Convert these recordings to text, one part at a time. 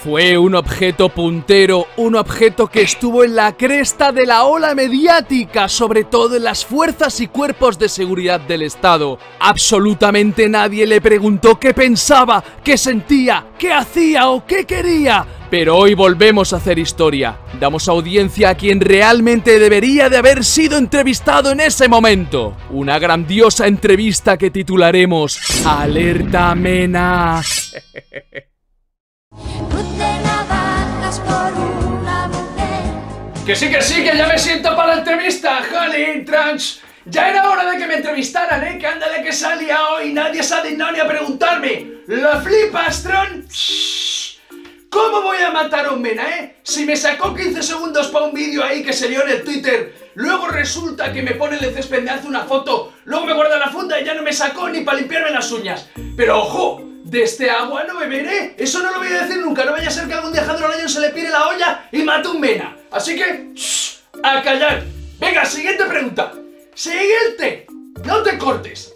Fue un objeto puntero, un objeto que estuvo en la cresta de la ola mediática, sobre todo en las fuerzas y cuerpos de seguridad del Estado. Absolutamente nadie le preguntó qué pensaba, qué sentía, qué hacía o qué quería. Pero hoy volvemos a hacer historia. Damos audiencia a quien realmente debería de haber sido entrevistado en ese momento. Una grandiosa entrevista que titularemos Alerta Mena. Que sí, que ya me siento para la entrevista, Jolín, Trunch. Ya era hora de que me entrevistaran, que ándale que salía hoy, nadie se ha dignado ni a preguntarme. ¿Lo flipas, Tron? ¿Cómo voy a matar a un Mena, Si me sacó 15 segundos para un vídeo ahí que se lió en el Twitter, luego resulta que me pone el césped, me hace una foto, luego me guarda la funda y ya no me sacó ni para limpiarme las uñas. Pero ojo, de este agua no beberé, eso no lo voy a decir nunca, no vaya a ser que algún día Alejandro Lyon se le pire la olla y mate a un Mena. Así que, a callar. Venga, siguiente pregunta. Siguiente, no te cortes.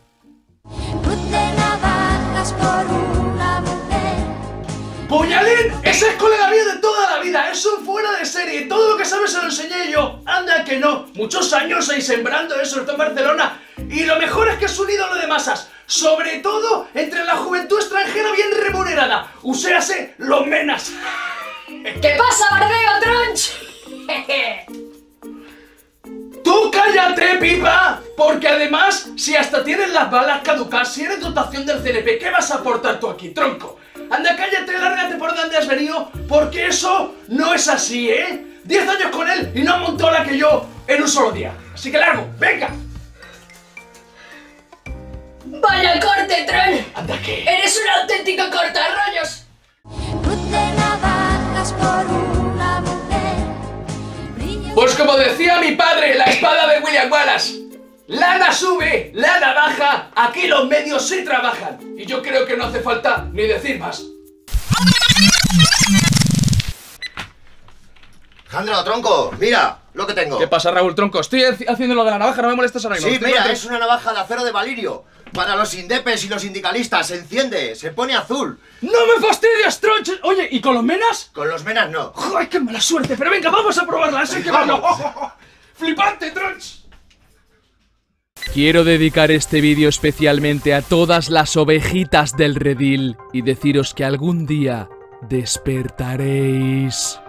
Puñalín, ese es colega mío de toda la vida, es un fuera de serie, todo lo que sabe se lo enseñé yo, anda que no, muchos años ahí sembrando eso, está en Barcelona, y lo mejor es que es un ídolo de masas, sobre todo entre la juventud extranjera bien remunerada, uséase los Menas. ¿Qué pasa, Bardeo, Trunch? ¡Tú cállate, pipa! Porque además, si hasta tienes las balas caducadas, si eres dotación del CNP, ¿qué vas a aportar tú aquí, tronco? Anda, cállate, lárgate por donde has venido, porque eso no es así, 10 años con él y no montó la que yo en un solo día. Así que largo, venga. ¡Vaya corte, Tron! Anda, ¿qué? ¡Eres un auténtico cortarrollos! Pues como decía mi padre, la espada de William Wallace. Lana sube, lana baja, aquí los medios sí trabajan. Y yo creo que no hace falta ni decir más. Alejandro, tronco, mira lo que tengo. ¿Qué pasa, Raúl, tronco? Estoy haciendo lo de la navaja, no me molestes ahora mismo. Sí, mira, es una navaja de acero de Valirio. Para los indepes y los sindicalistas, se enciende, se pone azul. ¡No me fastidies, Tronch! Oye, ¿y con los Menas? Con los Menas no. ¡Ay, qué mala suerte! Pero venga, vamos a probarla, así que vamos. ¡Flipante, Tronch! Quiero dedicar este vídeo especialmente a todas las ovejitas del redil y deciros que algún día despertaréis.